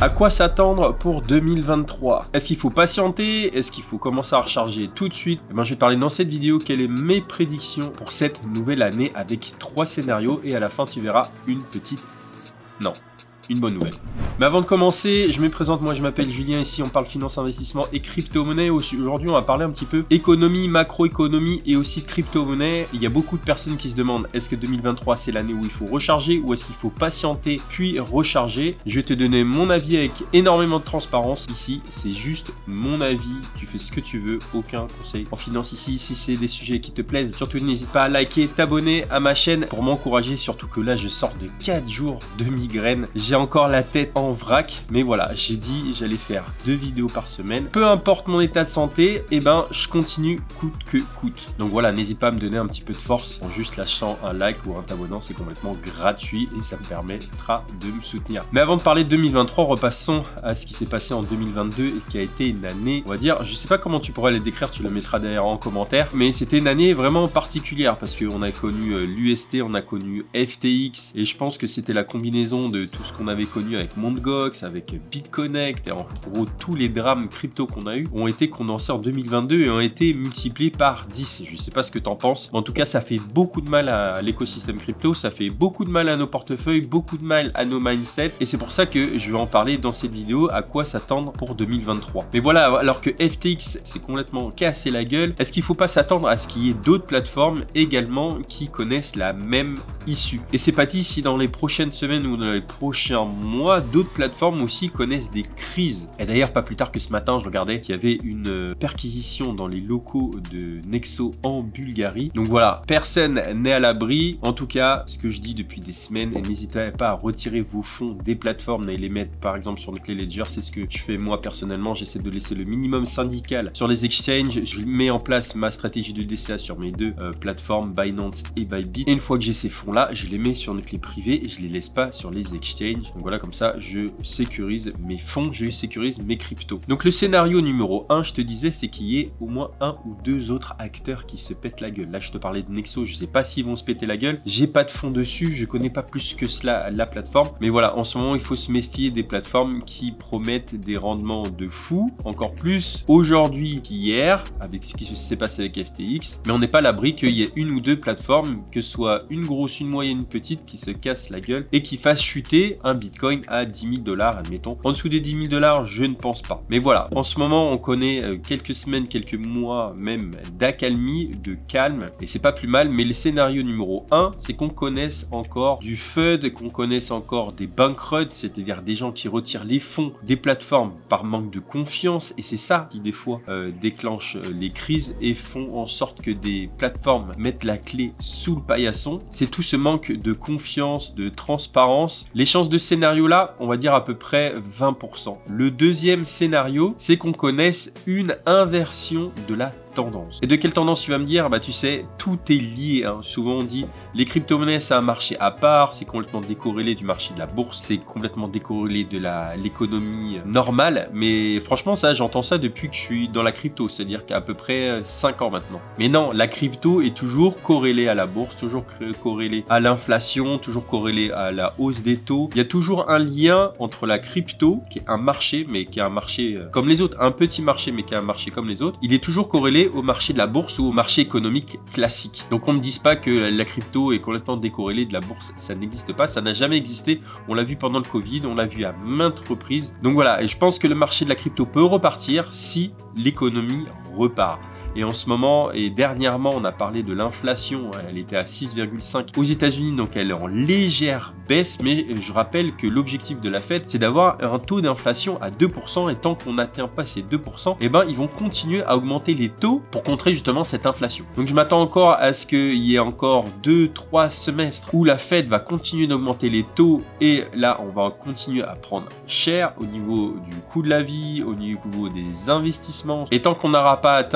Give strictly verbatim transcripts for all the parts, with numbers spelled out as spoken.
À quoi s'attendre pour deux mille vingt-trois? Est-ce qu'il faut patienter? Est-ce qu'il faut commencer à recharger tout de suite? Eh ben, je vais te parler dans cette vidéo quelles sont mes prédictions pour cette nouvelle année avec trois scénarios et à la fin tu verras une petite... Non. Une bonne nouvelle. Mais avant de commencer, je me présente, moi je m'appelle Julien, ici on parle finance, investissement et crypto-monnaie. Aujourd'hui on va parler un petit peu économie, macroéconomie et aussi crypto-monnaie. Il y a beaucoup de personnes qui se demandent est-ce que deux mille vingt-trois c'est l'année où il faut recharger ou est-ce qu'il faut patienter puis recharger. Je vais te donner mon avis avec énormément de transparence. Ici c'est juste mon avis, tu fais ce que tu veux, aucun conseil en finance ici. Si c'est des sujets qui te plaisent, surtout n'hésite pas à liker, t'abonner à ma chaîne pour m'encourager, surtout que là je sors de quatre jours de migraine. J'ai encore la tête en vrac, mais voilà, j'ai dit j'allais faire deux vidéos par semaine. Peu importe mon état de santé, et eh ben je continue coûte que coûte. Donc voilà, n'hésite pas à me donner un petit peu de force en juste lâchant un like ou un t'abonnant, c'est complètement gratuit et ça me permettra de me soutenir. Mais avant de parler de deux mille vingt-trois, repassons à ce qui s'est passé en deux mille vingt-deux et qui a été une année, on va dire, je sais pas comment tu pourrais les décrire, tu le mettras derrière en commentaire, mais c'était une année vraiment particulière parce qu'on a connu euh, l'U S T, on a connu F T X et je pense que c'était la combinaison de tout ce qu'on avait connu avec Mt. Gox, avec BitConnect et en gros tous les drames crypto qu'on a eu ont été condensés en deux mille vingt-deux et ont été multipliés par dix. Je sais pas ce que tu en penses, mais en tout cas ça fait beaucoup de mal à l'écosystème crypto, ça fait beaucoup de mal à nos portefeuilles, beaucoup de mal à nos mindsets et c'est pour ça que je vais en parler dans cette vidéo, à quoi s'attendre pour deux mille vingt-trois. Mais voilà, alors que F T X s'est complètement cassé la gueule, est-ce qu'il faut pas s'attendre à ce qu'il y ait d'autres plateformes également qui connaissent la même issue? Et c'est pas dit si dans les prochaines semaines ou dans les prochains mois, d'autres plateformes aussi connaissent des crises. Et d'ailleurs, pas plus tard que ce matin, je regardais qu'il y avait une perquisition dans les locaux de Nexo en Bulgarie. Donc voilà, personne n'est à l'abri. En tout cas, ce que je dis depuis des semaines, et n'hésitez pas à retirer vos fonds des plateformes et les mettre par exemple sur le clé Ledger. C'est ce que je fais moi personnellement. J'essaie de laisser le minimum syndical sur les exchanges. Je mets en place ma stratégie de D C A sur mes deux euh, plateformes, Binance et Bybit. Et une fois que j'ai ces fonds-là, je les mets sur une clé privée et je les laisse pas sur les exchanges. Donc voilà, comme ça, je sécurise mes fonds, je sécurise mes cryptos. Donc le scénario numéro un, je te disais, c'est qu'il y ait au moins un ou deux autres acteurs qui se pètent la gueule. Là, je te parlais de Nexo, je sais pas s'ils vont se péter la gueule. J'ai pas de fonds dessus, je connais pas plus que cela la plateforme. Mais voilà, en ce moment, il faut se méfier des plateformes qui promettent des rendements de fou, encore plus aujourd'hui qu'hier, avec ce qui s'est passé avec F T X. Mais on n'est pas à l'abri qu'il y ait une ou deux plateformes, que ce soit une grosse, une moyenne, une petite, qui se cassent la gueule et qui fassent chuter un Bitcoin à dix mille dollars, admettons. En dessous des dix mille dollars, je ne pense pas. Mais voilà, en ce moment, on connaît euh, quelques semaines, quelques mois même d'accalmie, de calme, et c'est pas plus mal. Mais le scénario numéro un, c'est qu'on connaisse encore du F U D, qu'on connaisse encore des bankruts, c'est-à-dire des gens qui retirent les fonds des plateformes par manque de confiance, et c'est ça qui des fois euh, déclenche euh, les crises et font en sorte que des plateformes mettent la clé sous le paillasson. C'est tout ce manque de confiance, de transparence. Les chances de scénario là, on va dire à peu près vingt pour cent. Le deuxième scénario, c'est qu'on connaisse une inversion de la tendance. Et de quelle tendance tu vas me dire? Bah tu sais, tout est lié, hein. Souvent on dit les crypto-monnaies c'est un marché à part, c'est complètement décorrélé du marché de la bourse, c'est complètement décorrélé de la l'économie normale, mais franchement ça j'entends ça depuis que je suis dans la crypto, c'est-à-dire qu'à peu près cinq ans maintenant. Mais non, la crypto est toujours corrélée à la bourse, toujours corrélée à l'inflation, toujours corrélée à la hausse des taux. Il y a toujours un lien entre la crypto, qui est un marché, mais qui est un marché comme les autres, un petit marché mais qui est un marché comme les autres, il est toujours corrélé au marché de la bourse ou au marché économique classique. Donc on ne me dise pas que la crypto est complètement décorrélée de la bourse, ça n'existe pas, ça n'a jamais existé. On l'a vu pendant le Covid, on l'a vu à maintes reprises. Donc voilà, et je pense que le marché de la crypto peut repartir si l'économie repart. Et en ce moment, et dernièrement, on a parlé de l'inflation, elle était à six virgule cinq aux États-Unis, donc elle est en légère baisse, mais je rappelle que l'objectif de la Fed, c'est d'avoir un taux d'inflation à deux pour cent, et tant qu'on n'atteint pas ces deux pour cent, eh ben, ils vont continuer à augmenter les taux pour contrer justement cette inflation. Donc je m'attends encore à ce qu'il y ait encore deux trois semestres où la Fed va continuer d'augmenter les taux, et là, on va continuer à prendre cher au niveau du coût de la vie, au niveau des investissements, et tant qu'on n'aura pas atteint les deux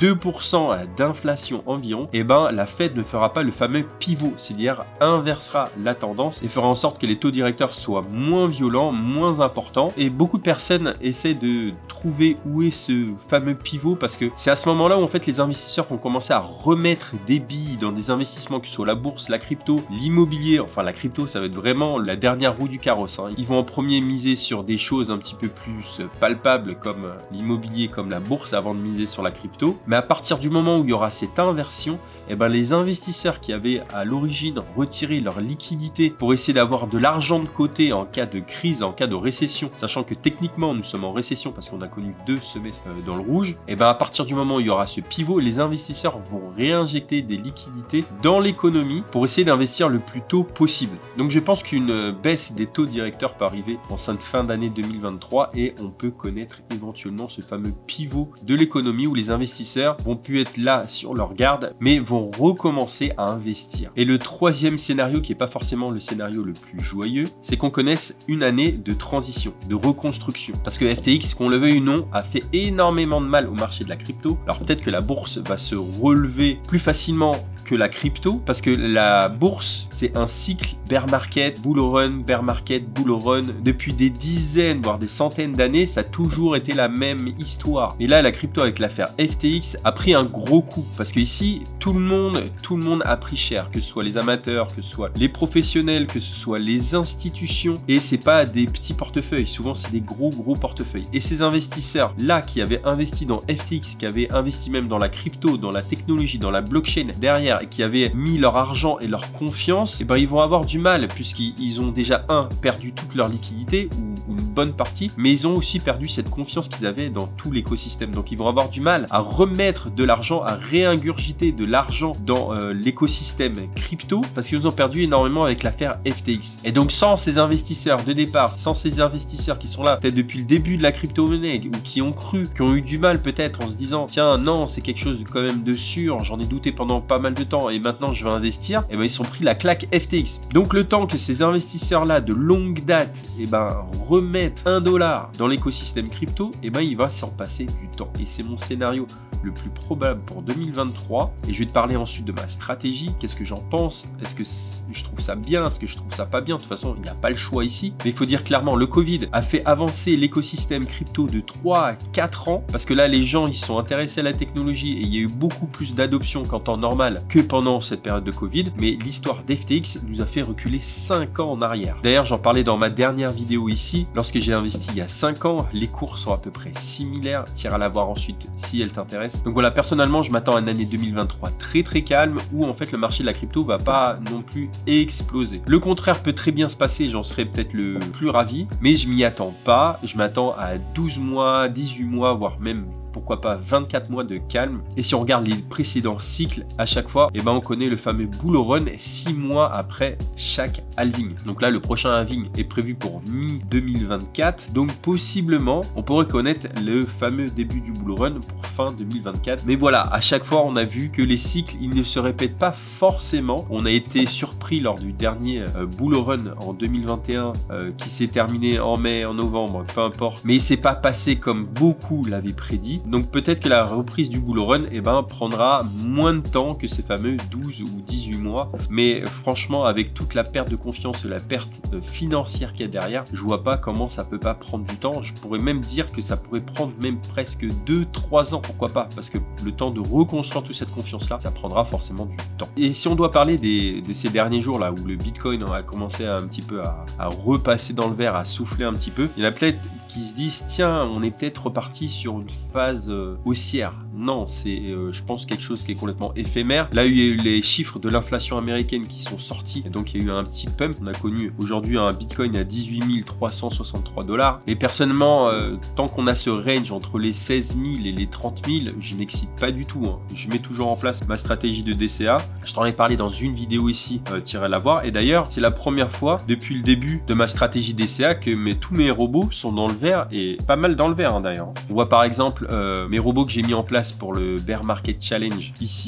deux pour cent d'inflation environ, et ben la Fed ne fera pas le fameux pivot, c'est-à-dire inversera la tendance et fera en sorte que les taux directeurs soient moins violents, moins importants. Et beaucoup de personnes essaient de trouver où est ce fameux pivot, parce que c'est à ce moment-là où en fait les investisseurs vont commencer à remettre des billes dans des investissements, que ce soit la bourse, la crypto, l'immobilier. Enfin la crypto ça va être vraiment la dernière roue du carrosse, hein. Ils vont en premier miser sur des choses un petit peu plus palpables comme l'immobilier, comme la bourse, avant de miser sur la crypto. Mais à partir du moment où il y aura cette inversion, eh ben les investisseurs qui avaient à l'origine retiré leur liquidité pour essayer d'avoir de l'argent de côté en cas de crise, en cas de récession, sachant que techniquement nous sommes en récession parce qu'on a connu deux semestres dans le rouge, et ben à partir du moment où il y aura ce pivot, les investisseurs vont réinjecter des liquidités dans l'économie pour essayer d'investir le plus tôt possible. Donc je pense qu'une baisse des taux directeurs peut arriver en cette fin d'année deux mille vingt-trois et on peut connaître éventuellement ce fameux pivot de l'économie où les investisseurs vont plus être là sur leur garde mais vont recommencer à investir. Et le troisième scénario, qui n'est pas forcément le scénario le plus joyeux, c'est qu'on connaisse une année de transition, de reconstruction. Parce que F T X, qu'on le veuille ou non, a fait énormément de mal au marché de la crypto. Alors peut-être que la bourse va se relever plus facilement que la crypto, parce que la bourse, c'est un cycle bear market, bull run, bear market, bull run. Depuis des dizaines, voire des centaines d'années, ça a toujours été la même histoire. Et là, la crypto avec l'affaire F T X a pris un gros coup, parce que ici, tout le monde, tout le monde a pris cher, que ce soit les amateurs, que ce soit les professionnels, que ce soit les institutions, et c'est pas des petits portefeuilles, souvent c'est des gros gros portefeuilles. Et ces investisseurs là qui avaient investi dans F T X, qui avaient investi même dans la crypto, dans la technologie, dans la blockchain derrière, et qui avaient mis leur argent et leur confiance, et ben ils vont avoir du mal, puisqu'ils ont déjà un perdu toute leur liquidité ou une bonne partie, mais ils ont aussi perdu cette confiance qu'ils avaient dans tout l'écosystème. Donc ils vont avoir du mal à remettre de l'argent, à réingurgiter de l'argent dans euh, l'écosystème crypto, parce qu'ils ont perdu énormément avec l'affaire F T X. Et donc sans ces investisseurs de départ, sans ces investisseurs qui sont là peut-être depuis le début de la crypto-monnaie, ou qui ont cru, qui ont eu du mal peut-être en se disant tiens non c'est quelque chose quand même de sûr, j'en ai douté pendant pas mal de temps et maintenant je vais investir, et ben ils sont pris la claque F T X. Donc le temps que ces investisseurs là de longue date et ben remettent un dollar dans l'écosystème crypto, et ben il va s'en passer du temps. Et c'est mon scénario le plus probable pour deux mille vingt-trois, et je vais te parler ensuite de ma stratégie, qu'est-ce que j'en pense, est-ce que je trouve ça bien, est-ce que je trouve ça pas bien. De toute façon il n'y a pas le choix ici, mais il faut dire clairement, le Covid a fait avancer l'écosystème crypto de trois à quatre ans, parce que là les gens ils sont intéressés à la technologie et il y a eu beaucoup plus d'adoption qu'en temps normal que pendant cette période de Covid, mais l'histoire d'F T X nous a fait reculer cinq ans en arrière. D'ailleurs j'en parlais dans ma dernière vidéo ici, lorsque j'ai investi il y a cinq ans, les cours sont à peu près similaires, tire à la voir ensuite si elle t'intéresse. Donc voilà, personnellement je m'attends à une année deux mille vingt-trois très très calme, où en fait le marché de la crypto va pas non plus exploser. Le contraire peut très bien se passer, j'en serais peut-être le plus ravi, mais je m'y attends pas. Je m'attends à douze mois, dix-huit mois, voire même pourquoi pas vingt-quatre mois de calme. Et si on regarde les précédents cycles, à chaque fois, et ben on connaît le fameux bull run six mois après chaque halving. Donc là, le prochain halving est prévu pour mi deux mille vingt-quatre. Donc possiblement, on pourrait connaître le fameux début du bull run pour fin deux mille vingt-quatre. Mais voilà, à chaque fois, on a vu que les cycles, ils ne se répètent pas forcément. On a été surpris lors du dernier euh, bull run en deux mille vingt et un euh, qui s'est terminé en mai, en novembre, peu importe. Mais il s'est pas passé comme beaucoup l'avaient prédit. Donc peut-être que la reprise du bull run eh ben, prendra moins de temps que ces fameux douze ou dix-huit mois. Mais franchement, avec toute la perte de confiance et la perte financière qu'il y a derrière, je vois pas comment ça peut pas prendre du temps. Je pourrais même dire que ça pourrait prendre même presque deux trois ans, pourquoi pas, parce que le temps de reconstruire toute cette confiance-là, ça prendra forcément du temps. Et si on doit parler des, de ces derniers jours là où le Bitcoin a commencé à, un petit peu à, à repasser dans le vert, à souffler un petit peu, il y en a peut-être qui se disent tiens, on est peut-être reparti sur une phase euh, haussière. Non, c'est euh, je pense quelque chose qui est complètement éphémère. Là, il y a eu les chiffres de l'inflation américaine qui sont sortis, et donc il y a eu un petit pump. On a connu aujourd'hui un Bitcoin à dix-huit mille trois cent soixante-trois dollars. Mais personnellement, euh, tant qu'on a ce range entre les seize mille et les trente mille, je m'excite pas du tout, hein. Je mets toujours en place ma stratégie de D C A. Je t'en ai parlé dans une vidéo ici, euh, tirez la voir. Et d'ailleurs, c'est la première fois depuis le début de ma stratégie D C A que mes, tous mes robots sont dans le vert, et pas mal dans le vert hein, d'ailleurs. On voit par exemple euh, mes robots que j'ai mis en place pour le Bear Market Challenge ici.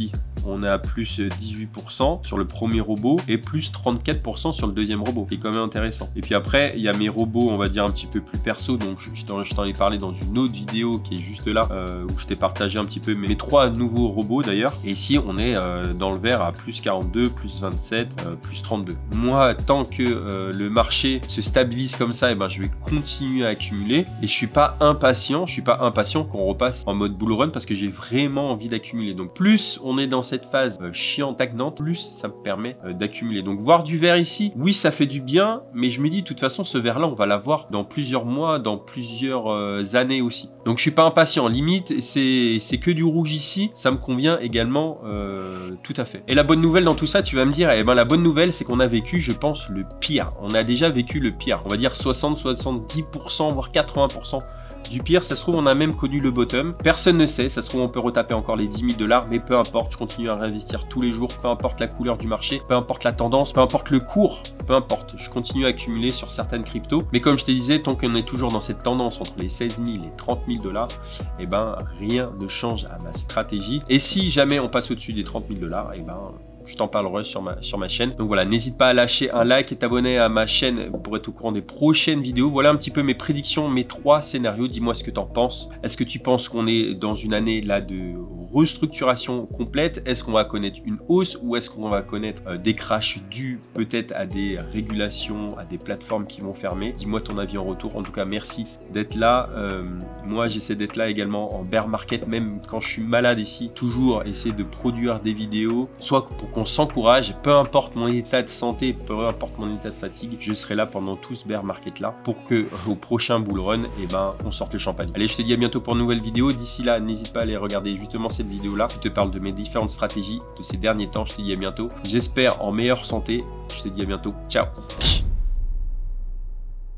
on est à plus dix-huit pour cent sur le premier robot et plus trente-quatre pour cent sur le deuxième robot, qui est quand même intéressant. Et puis après, il y a mes robots, on va dire un petit peu plus perso, donc je t'en ai parlé dans une autre vidéo qui est juste là, euh, où je t'ai partagé un petit peu mes trois nouveaux robots d'ailleurs. Et ici, on est euh, dans le vert à plus quarante-deux, plus vingt-sept, euh, plus trente-deux. Moi, tant que euh, le marché se stabilise comme ça, et ben, je vais continuer à accumuler. Et je suis pas impatient, je suis pas impatient qu'on repasse en mode bull run parce que j'ai vraiment envie d'accumuler. Donc plus on est dans cette phase euh, chiante, stagnante, plus ça me permet euh, d'accumuler. Donc voir du vert ici, oui, ça fait du bien, mais je me dis de toute façon, ce vert là, on va l'avoir dans plusieurs mois, dans plusieurs euh, années aussi. Donc je suis pas impatient. Limite, c'est que du rouge ici, ça me convient également euh, tout à fait. Et la bonne nouvelle dans tout ça, tu vas me dire, eh ben la bonne nouvelle, c'est qu'on a vécu, je pense, le pire. On a déjà vécu le pire. On va dire soixante, soixante-dix pour cent, voire quatre-vingts pour cent du pire. Ça se trouve, on a même connu le bottom. Personne ne sait. Ça se trouve, on peut retaper encore les dix mille dollars, mais peu importe. Je continue à réinvestir tous les jours, peu importe la couleur du marché, peu importe la tendance, peu importe le cours, peu importe. Je continue à accumuler sur certaines cryptos. Mais comme je te disais, tant qu'on est toujours dans cette tendance entre les seize mille et trente mille dollars, eh ben, rien ne change à ma stratégie. Et si jamais on passe au-dessus des trente mille dollars, eh ben, je t'en parlerai sur ma, sur ma chaîne. Donc voilà, n'hésite pas à lâcher un like et t'abonner à ma chaîne pour être au courant des prochaines vidéos. Voilà un petit peu mes prédictions, mes trois scénarios. Dis-moi ce que tu en penses. Est-ce que tu penses qu'on est dans une année là de restructuration complète? Est-ce qu'on va connaître une hausse ou est-ce qu'on va connaître euh, des crashs dus peut-être à des régulations, à des plateformes qui vont fermer? Dis-moi ton avis en retour. En tout cas, merci d'être là. Euh, moi, j'essaie d'être là également en bear market, même quand je suis malade ici. Toujours essayer de produire des vidéos, soit pour qu'on s'encourage, peu importe mon état de santé, peu importe mon état de fatigue, je serai là pendant tout ce bear market là pour que au prochain bull run, eh ben, on sorte le champagne. Allez, je te dis à bientôt pour une nouvelle vidéo. D'ici là, n'hésite pas à aller regarder justement cette vidéo là. Je te parle de mes différentes stratégies de ces derniers temps. Je te dis à bientôt. J'espère en meilleure santé. Je te dis à bientôt. Ciao.